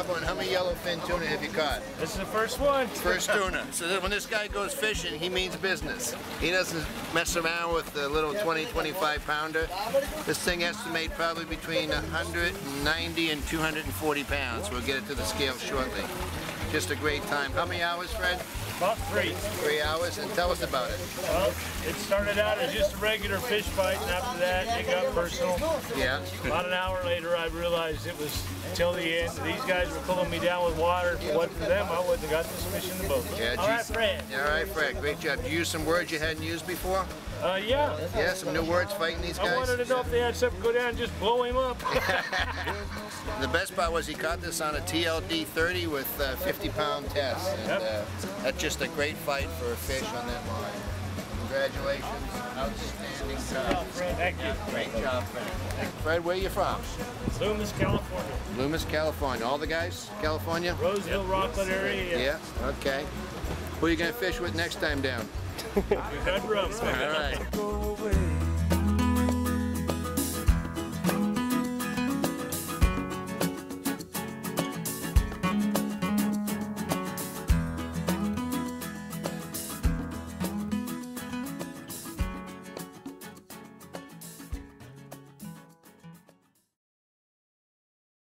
job on how many yellowfin tuna have you caught? This is the first one. First tuna. So when this guy goes fishing, he means business. He doesn't mess around with the little 20, 25 pounder. This thing estimates probably between 190 and 240 pounds. We'll get it to the scale shortly. Just a great time. How many hours, Fred? About 3. 3 hours, and tell us about it. Well, it started out as just a regular fish fight, and after that, it got personal. Yeah. About an hour later, I realized it was till the end. These guys were pulling me down with water. If it wasn't for them, I wouldn't have got this fish in the boat. Yeah, all right, Fred. All right, Fred. Great job. Did you use some words you hadn't used before? Yeah. Yeah, some new words fighting these guys? I wanted to know if they had something to go down and just blow him up. The best part was he caught this on a TLD 30 with 50-pound test. And that's just a great fight for a fish on that line. Congratulations. Outstanding job. Thank you. Great job, Fred. Fred, where are you from? Loomis, California. Loomis, California. All the guys? California? Roseville, Rockland area. Yeah, okay. Who are you going to fish with next time down? We've got rum. All right.